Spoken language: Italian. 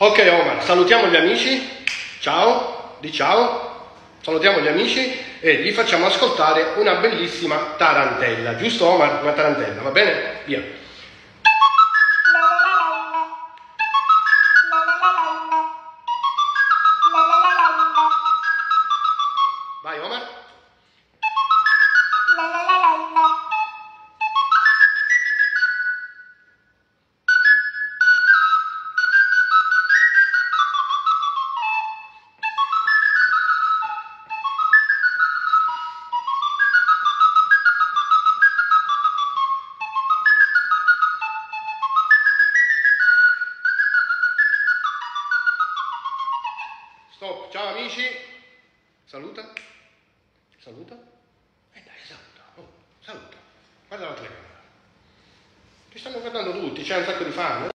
Ok Omar, salutiamo gli amici, ciao, di ciao, salutiamo gli amici e gli facciamo ascoltare una bellissima tarantella, giusto Omar? Una tarantella, va bene? Via. Vai Omar. Stop, ciao amici, saluta, saluta, dai saluta, oh, saluta, guarda la telecamera, ti stanno guardando tutti, c'è un sacco di fan.